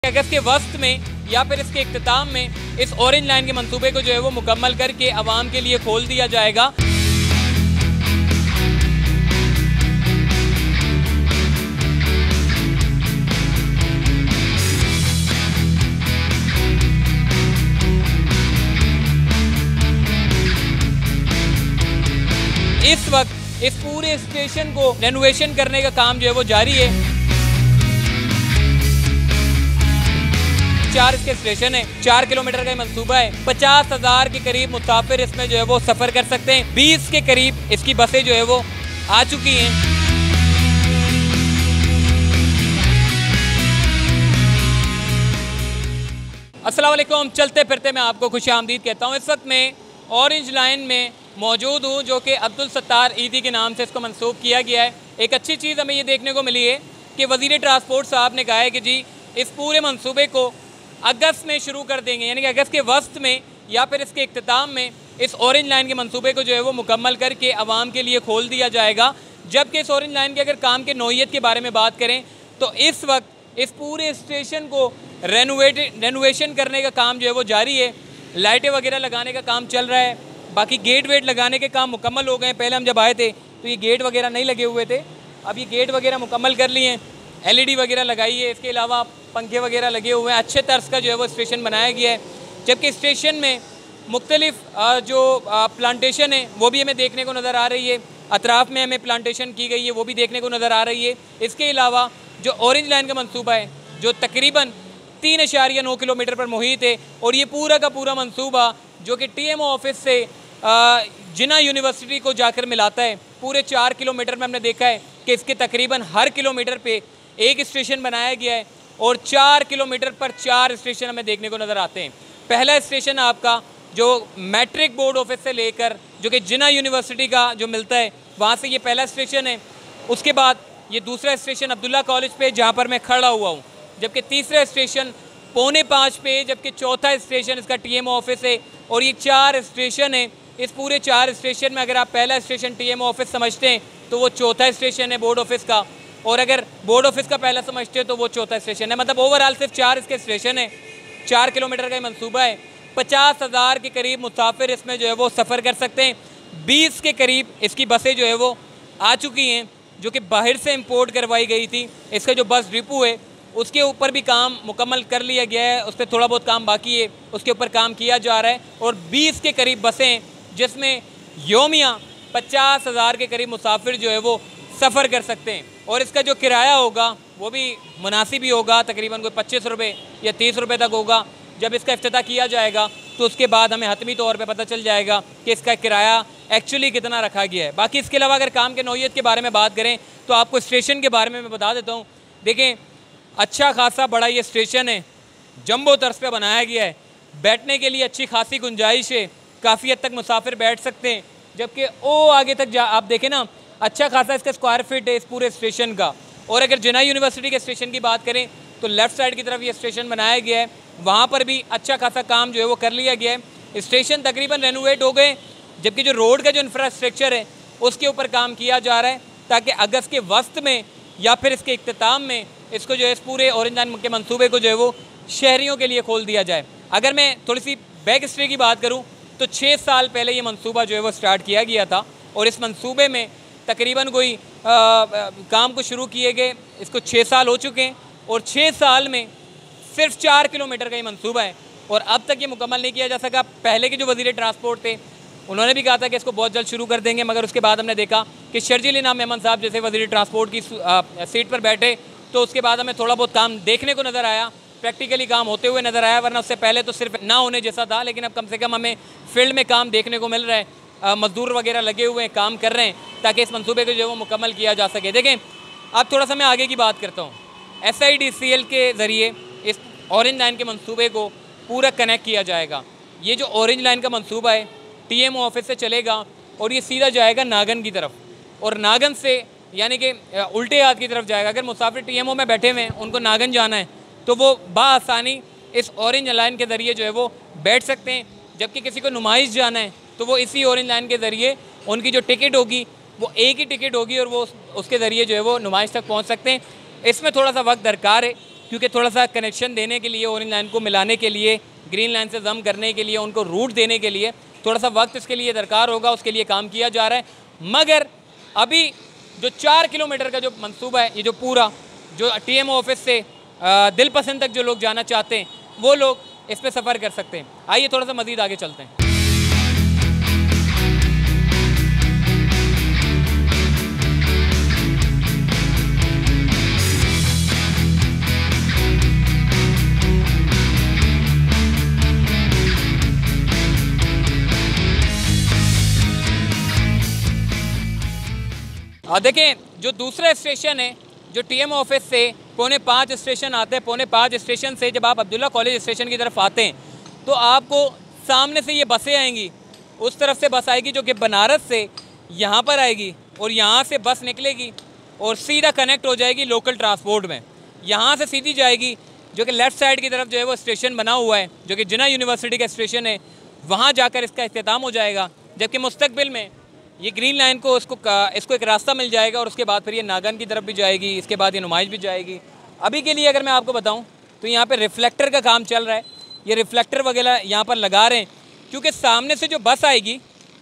अगस्त के वस्त में या फिर इसके इख्तिताम में इस ऑरेंज लाइन के मंसूबे को जो है वो मुकम्मल करके आवाम के लिए खोल दिया जाएगा। इस वक्त इस पूरे स्टेशन को रेनोवेशन करने का काम जो है वो जारी है। 4 इसके स्टेशन है, 4 किलोमीटर का मंसूबा है। 50,000 के करीब मुसाफिर इसमें जो है वो सफर कर सकते हैं। 20 के करीब इसकी बसें जो है वो आ चुकी हैं। अस्सलाम वालेकुम, चलते फिरते मैं आपको खुशामदीद कहता हूँ। इस वक्त मैं ऑरेंज लाइन में मौजूद हूँ जो कि अब्दुल सत्तार ईदी के नाम से इसको मंसूब किया गया है। एक अच्छी चीज़ हमें ये देखने को मिली है कि वज़ीर ट्रांसपोर्ट साहब ने कहा है कि जी इस पूरे मंसूबे को अगस्त में शुरू कर देंगे, यानी कि अगस्त के वस्त में या फिर इसके इख्तिताम में इस ऑरेंज लाइन के मंसूबे को जो है वो मुकम्मल करके आवाम के लिए खोल दिया जाएगा। जबकि इस ऑरेंज लाइन के अगर काम के नौइयत के बारे में बात करें तो इस वक्त इस पूरे स्टेशन को रेनोवेशन करने का काम जो है वो जारी है। लाइटें वगैरह लगाने का काम चल रहा है, बाकी गेट वेट लगाने के काम मुकम्मल हो गए हैं। पहले हम जब आए थे तो ये गेट वगैरह नहीं लगे हुए थे, अब ये गेट वगैरह मुकम्मल कर लिए हैं। LED वगैरह लगाई है, इसके अलावा पंखे वगैरह लगे हुए हैं। अच्छे तर्ज का जो है वो स्टेशन बनाया गया है। जबकि स्टेशन में मुख्तलिफ जो प्लांटेशन है वो भी हमें देखने को नज़र आ रही है। अतराफ़ में हमें प्लांटेशन की गई है वो भी देखने को नज़र आ रही है। इसके अलावा जो ऑरेंज लाइन का मंसूबा है जो तकरीबन 3.9 किलोमीटर पर मुहित है, और ये पूरा का पूरा मंसूबा जो कि TMO ऑफिस से जिन्ना यूनिवर्सिटी को जाकर मिलाता है, पूरे 4 किलोमीटर में हमने देखा है कि इसके तकरीबन हर किलोमीटर पे एक स्टेशन बनाया गया है और 4 किलोमीटर पर 4 स्टेशन हमें देखने को नज़र आते हैं। पहला स्टेशन आपका जो मैट्रिक बोर्ड ऑफिस से लेकर जो कि जिन्ना यूनिवर्सिटी का जो मिलता है वहाँ से ये पहला स्टेशन है। उसके बाद ये दूसरा स्टेशन अब्दुल्ला कॉलेज पे जहाँ पर मैं खड़ा हुआ हूँ, जबकि तीसरा स्टेशन 4:45 पे, जबकि चौथा स्टेशन इसका TMO ऑफिस है। और ये 4 स्टेशन है। इस पूरे 4 स्टेशन में अगर आप पहला स्टेशन TMO ऑफिस समझते हैं तो वो चौथा स्टेशन है बोर्ड ऑफिस का, और अगर बोर्ड ऑफिस का पहला समझते हैं तो वो चौथा स्टेशन है। मतलब ओवरऑल सिर्फ 4 इसके स्टेशन है। 4 किलोमीटर का मंसूबा है। 50,000 के करीब मुसाफिर इसमें जो है वो सफ़र कर सकते हैं। 20 के करीब इसकी बसें जो है वो आ चुकी हैं जो कि बाहर से इंपोर्ट करवाई गई थी। इसका जो बस डिपो है उसके ऊपर भी काम मुकम्मल कर लिया गया है, उस पर थोड़ा बहुत काम बाकी है, उसके ऊपर काम किया जा रहा है। और 20 के करीब बसें जिसमें योमिया 50,000 के करीब मुसाफिर जो है वो सफ़र कर सकते हैं। और इसका जो किराया होगा वो भी मुनासिब ही होगा, तकरीबन कोई 25 रुपये या 30 रुपये तक होगा। जब इसका इफ्तिताह किया जाएगा तो उसके बाद हमें हतमी तौर पे पता चल जाएगा कि इसका किराया एक्चुअली कितना रखा गया है। बाकी इसके अलावा अगर काम के नौइयत के बारे में बात करें तो आपको स्टेशन के बारे में मैं बता देता हूँ। देखें, अच्छा खासा बड़ा ये स्टेशन है, जंबो तर्ज पे बनाया गया है। बैठने के लिए अच्छी खासी गुंजाइश है, काफ़ी हद तक मुसाफिर बैठ सकते हैं। जबकि ओ आगे तक आप देखें ना, अच्छा खासा इसका स्क्वायर फीट है इस पूरे स्टेशन का। और अगर जिन्ना यूनिवर्सिटी के स्टेशन की बात करें तो लेफ़्ट साइड की तरफ ये स्टेशन बनाया गया है, वहाँ पर भी अच्छा खासा काम जो है वो कर लिया गया है। स्टेशन तकरीबन रेनोवेट हो गए, जबकि जो रोड का जो इंफ्रास्ट्रक्चर है उसके ऊपर काम किया जा रहा है ताकि अगस्त के वस्त में या फिर इसके इख्तिताम में इसको जो है इस पूरे ऑरेंज लाइन के मंसूबे को जो है वो शहरियों के लिए खोल दिया जाए। अगर मैं थोड़ी सी बैक हिस्ट्री की बात करूँ तो 6 साल पहले ये मंसूबा जो है वो स्टार्ट किया गया था, और इस मंसूबे में तकरीबन कोई काम को शुरू किए गए इसको 6 साल हो चुके हैं, और 6 साल में सिर्फ 4 किलोमीटर का ये मंसूबा है और अब तक ये मुकम्मल नहीं किया जा सका। पहले के जो वज़ीर ट्रांसपोर्ट थे उन्होंने भी कहा था कि इसको बहुत जल्द शुरू कर देंगे, मगर उसके बाद हमने देखा कि शर्जील इनाम मेमन साहब जैसे वज़ीर ट्रांसपोर्ट की सीट पर बैठे तो उसके बाद हमें थोड़ा बहुत काम देखने को नज़र आया, प्रैक्टिकली काम होते हुए नज़र आया। वरना उससे पहले तो सिर्फ ना होने जैसा था, लेकिन अब कम से कम हमें फील्ड में काम देखने को मिल रहा है। मजदूर वगैरह लगे हुए हैं, काम कर रहे हैं ताकि इस मंसूबे को जो है वो मुकम्मल किया जा सके। देखें, अब थोड़ा सा मैं आगे की बात करता हूँ। SIDCL के ज़रिए इस ऑरेंज लाइन के मंसूबे को पूरा कनेक्ट किया जाएगा। ये जो ऑरेंज लाइन का मंसूबा है TMO ऑफिस से चलेगा और ये सीधा जाएगा नागन की तरफ, और नागन से यानी कि उल्टे हाथ की तरफ जाएगा। अगर मुसाफिर TMO में बैठे हुए हैं, उनको नागन जाना है, तो वो बाआसानी इस ऑरेंज लाइन के ज़रिए जो है वो बैठ सकते हैं। जबकि किसी को नुमाइश जाना है तो वो इसी ऑरेंज लाइन के ज़रिए उनकी जो टिकट होगी वो एक ही टिकट होगी और वो उसके ज़रिए जो है वो नुमाइश तक पहुँच सकते हैं। इसमें थोड़ा सा वक्त दरकार है क्योंकि थोड़ा सा कनेक्शन देने के लिए, ऑरेंज लाइन को मिलाने के लिए, ग्रीन लाइन से जम करने के लिए, उनको रूट देने के लिए थोड़ा सा वक्त इसके लिए दरकार होगा, उसके लिए काम किया जा रहा है। मगर अभी जो 4 किलोमीटर का जो मंसूबा है, ये जो पूरा जो TMO ऑफिस से दिलपसंद तक जो लोग जाना चाहते हैं वो लोग इस पर सफ़र कर सकते हैं। आइए थोड़ा सा मज़ीद आगे चलते हैं। देखें, जो दूसरा स्टेशन है जो TMO ऑफिस से 4:45 स्टेशन आते हैं, 4:45 स्टेशन से जब आप अब्दुल्ला कॉलेज स्टेशन की तरफ आते हैं तो आपको सामने से ये बसें आएंगी, उस तरफ से बस आएगी जो कि बनारस से यहाँ पर आएगी और यहाँ से बस निकलेगी और सीधा कनेक्ट हो जाएगी लोकल ट्रांसपोर्ट में। यहाँ से सीधी जाएगी जो कि लेफ़्ट साइड की तरफ जो है वो स्टेशन बना हुआ है जो कि जिन्ना यूनिवर्सिटी का स्टेशन है, वहाँ जाकर इसका इख्तिताम हो जाएगा। जबकि मुस्तकबिल में ये ग्रीन लाइन को इसको एक रास्ता मिल जाएगा और उसके बाद फिर ये नागन की तरफ भी जाएगी, इसके बाद ये नुमाइश भी जाएगी। अभी के लिए अगर मैं आपको बताऊं तो यहाँ पे रिफ्लेक्टर का काम चल रहा है, ये रिफ्लेक्टर वगैरह यहाँ पर लगा रहे हैं क्योंकि सामने से जो बस आएगी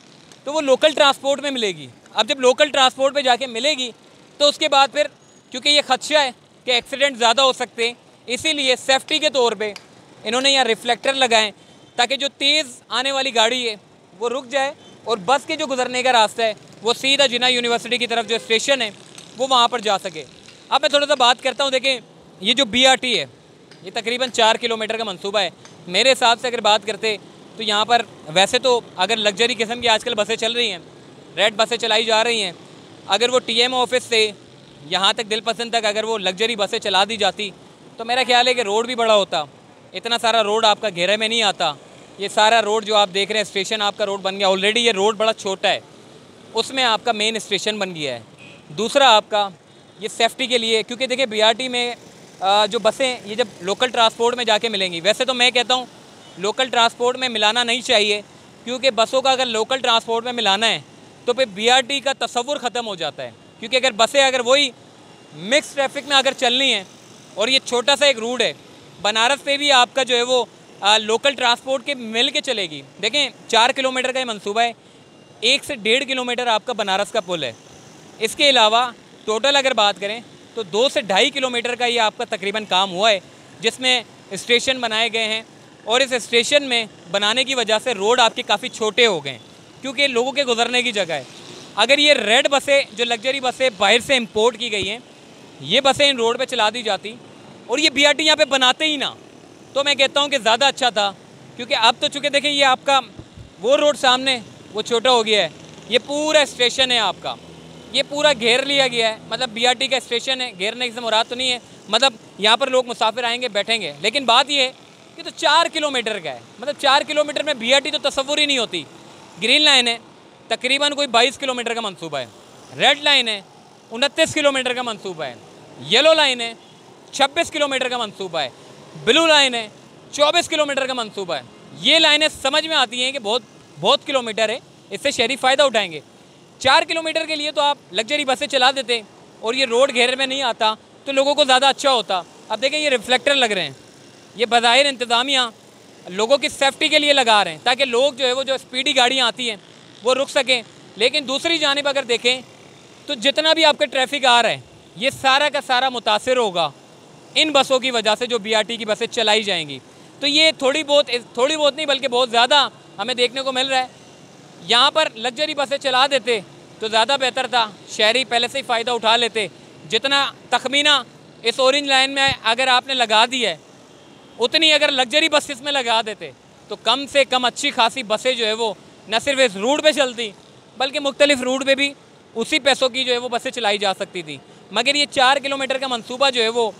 तो वो लोकल ट्रांसपोर्ट में मिलेगी। अब जब लोकल ट्रांसपोर्ट में जाके मिलेगी तो उसके बाद फिर क्योंकि ये खदशा है कि एक्सीडेंट ज़्यादा हो सकते हैं, इसीलिए सेफ्टी के तौर पर इन्होंने यहाँ रिफ्लेक्टर लगाएँ ताकि जो तेज़ आने वाली गाड़ी है वो रुक जाए और बस के जो गुजरने का रास्ता है वो सीधा जिन्ना यूनिवर्सिटी की तरफ जो स्टेशन है वो वहाँ पर जा सके। अब मैं थोड़ा सा बात करता हूँ। देखें, ये जो BRT है ये तकरीबन 4 किलोमीटर का मंसूबा है। मेरे हिसाब से अगर बात करते तो यहाँ पर वैसे तो अगर लग्जरी किस्म की आजकल बसें चल रही हैं, रेड बसें चलाई जा रही हैं, अगर वो TMO ऑफिस से यहाँ तक दिलपसंद तक अगर वो लग्जरी बसें चला दी जाती तो मेरा ख्याल है कि रोड भी बड़ा होता। इतना सारा रोड आपका घेरे में नहीं आता। ये सारा रोड जो आप देख रहे हैं स्टेशन आपका रोड बन गया ऑलरेडी। ये रोड बड़ा छोटा है, उसमें आपका मेन स्टेशन बन गया है। दूसरा आपका ये सेफ्टी के लिए, क्योंकि देखिए BRT में जो बसें ये जब लोकल ट्रांसपोर्ट में जाके मिलेंगी, वैसे तो मैं कहता हूँ लोकल ट्रांसपोर्ट में मिलाना नहीं चाहिए क्योंकि बसों का अगर लोकल ट्रांसपोर्ट में मिलाना है तो फिर BRT का तस्वुर ख़त्म हो जाता है। क्योंकि अगर बसें अगर वही मिक्स ट्रैफिक में अगर चलनी है और ये छोटा सा एक रूट है, बनारस से भी आपका जो है वो लोकल ट्रांसपोर्ट के मिल के चलेगी। देखें, 4 किलोमीटर का ये मंसूबा है, 1 से 1.5 किलोमीटर आपका बनारस का पुल है। इसके अलावा टोटल अगर बात करें तो 2 से 2.5 किलोमीटर का ये आपका तकरीबन काम हुआ है जिसमें स्टेशन बनाए गए हैं और इस स्टेशन में बनाने की वजह से रोड आपके काफ़ी छोटे हो गए हैं क्योंकि लोगों के गुजरने की जगह है। अगर ये रेड बसें जो लग्जरी बसें बाहर से इम्पोर्ट की गई हैं, ये बसें इन रोड पर चला दी जाती और ये BRT यहाँ पर बनाते ही ना, तो मैं कहता हूँ कि ज़्यादा अच्छा था। क्योंकि अब तो चूँकि देखिए ये आपका वो रोड सामने वो छोटा हो गया है, ये पूरा स्टेशन है आपका, ये पूरा घेर लिया गया है। मतलब BRT का स्टेशन है, घेरने से मुराद तो नहीं है, मतलब यहाँ पर लोग मुसाफिर आएंगे बैठेंगे। लेकिन बात ये है कि तो 4 किलोमीटर का है, मतलब 4 किलोमीटर में BRT तो तस्वुर ही नहीं होती। ग्रीन लाइन है तकरीबन कोई 22 किलोमीटर का मंसूबा है, रेड लाइन है 29 किलोमीटर का मंसूबा है, येलो लाइन है 26 किलोमीटर का मंसूबा है, ब्लू लाइन है 24 किलोमीटर का मंसूबा है। ये लाइनें समझ में आती हैं कि बहुत किलोमीटर है, इससे शहरी फ़ायदा उठाएंगे। 4 किलोमीटर के लिए तो आप लग्जरी बसें चला देते और ये रोड घेरे में नहीं आता तो लोगों को ज़्यादा अच्छा होता। अब देखें ये रिफ्लेक्टर लग रहे हैं, ये बज़ाहिर इंतज़ामिया लोगों की सेफ्टी के लिए लगा रहे हैं ताकि लोग जो है वो जो स्पीडी गाड़ियाँ आती हैं वो रुक सकें। लेकिन दूसरी जानिब अगर देखें तो जितना भी आपका ट्रैफिक आ रहा है ये सारा का सारा मुतासिर होगा इन बसों की वजह से जो BRT की बसें चलाई जाएंगी। तो ये थोड़ी बहुत नहीं बल्कि बहुत ज़्यादा हमें देखने को मिल रहा है। यहाँ पर लग्जरी बसें चला देते तो ज़्यादा बेहतर था, शहरी पहले से ही फ़ायदा उठा लेते। जितना तखमीना इस ऑरेंज लाइन में अगर आपने लगा दी है उतनी अगर लग्जरी बस इसमें लगा देते तो कम से कम अच्छी खासी बसें जो है वो न सिर्फ इस रूट पे चलती बल्कि मुख्तलिफ रूट पे भी उसी पैसों की जो है वो बसें चलाई जा सकती थी। मगर ये 4 किलोमीटर का मंसूबा जो है वो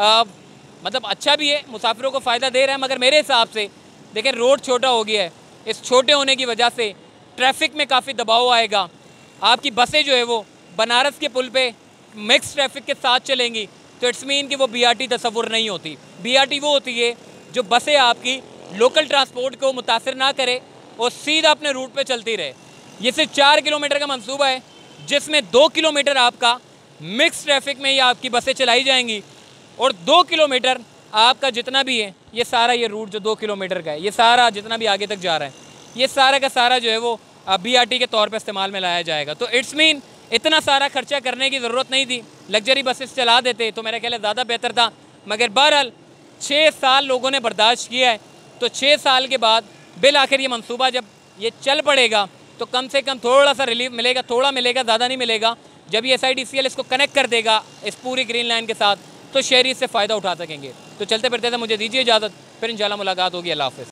मतलब अच्छा भी है, मुसाफिरों को फ़ायदा दे रहा है। मगर मेरे हिसाब से देखें रोड छोटा हो गया है, इस छोटे होने की वजह से ट्रैफिक में काफ़ी दबाव आएगा। आपकी बसें जो है वो बनारस के पुल पे मिक्स ट्रैफिक के साथ चलेंगी तो इट्स मीन कि वो BRT तस्वुर नहीं होती। BRT वो होती है जो बसें आपकी लोकल ट्रांसपोर्ट को मुतासर ना करे और सीधा अपने रूट पे चलती रहे। ये सिर्फ 4 किलोमीटर का मंसूबा है जिसमें 2 किलोमीटर आपका मिक्स ट्रैफिक में ही आपकी बसें चलाई जाएंगी और 2 किलोमीटर आपका जितना भी है, ये सारा ये रूट जो 2 किलोमीटर का है, ये सारा जितना भी आगे तक जा रहा है, ये सारा का सारा जो है वो BRT के तौर पे इस्तेमाल में लाया जाएगा। तो इट्स मीन इतना सारा खर्चा करने की ज़रूरत नहीं थी, लग्जरी बसेस चला देते तो मेरा ख्याल है ज़्यादा बेहतर था। मगर बहरहाल 6 साल लोगों ने बर्दाश्त किया है, तो 6 साल के बाद बिल आखिर ये मंसूबा जब ये चल पड़ेगा तो कम से कम थोड़ा सा रिलीफ मिलेगा, थोड़ा मिलेगा, ज़्यादा नहीं मिलेगा। जब ये SIDCL इसको कनेक्ट कर देगा इस पूरी ग्रीन लाइन के साथ, तो शहरी इससे फ़ायदा उठा सकेंगे। तो चलते फिरते थे, मुझे दीजिए इजाज़त, फिर इंशाल्लाह मुलाकात होगी। अल्लाह हाफ़िज़।